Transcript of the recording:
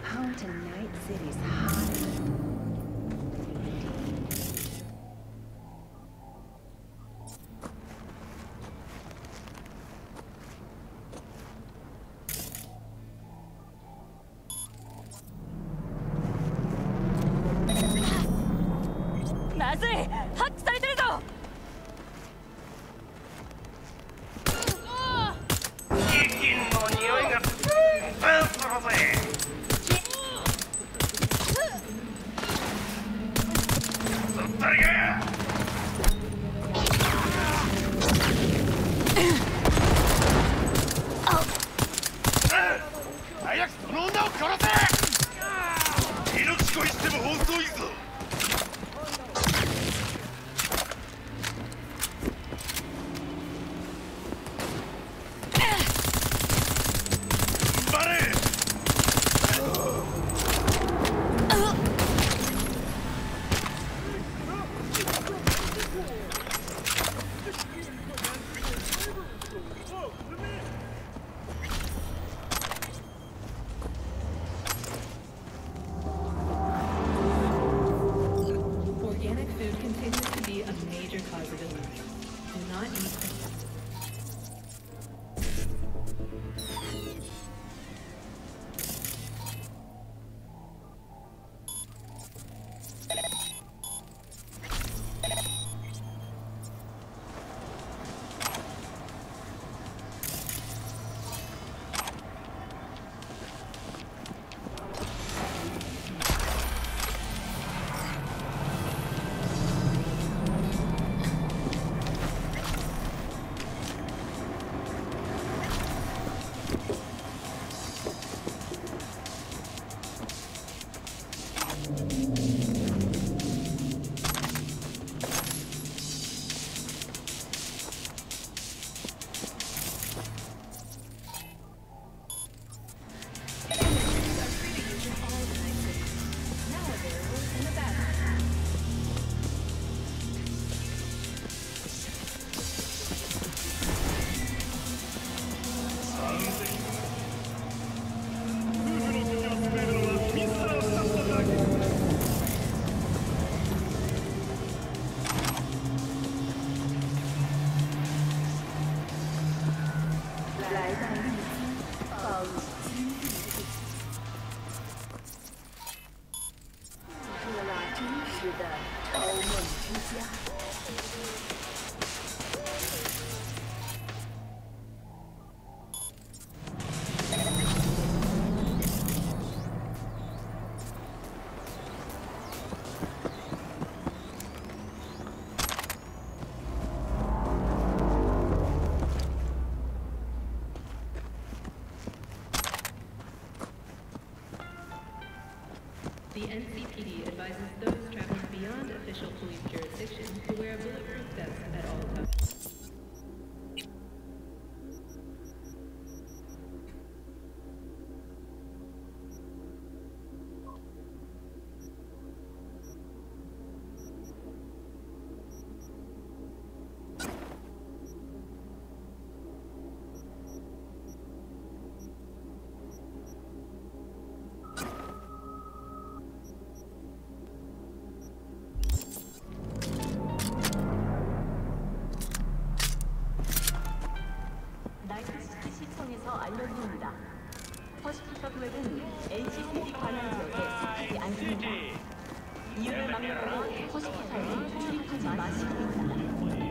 Home to Night City's hottest. 나즈이! 학살들도! Organic food continues to be a major cause of illness. Do not eat. The NCPD advises those traveling beyond official police jurisdiction to wear a bulletproof vest at all times. 시청에서 알려드립니다. 퍼시피커 구역은 NCPD 관할 지역에 스틱이 않습니다. 이유를 막으려면 퍼시피커에 출입하지 마시기 바랍니다.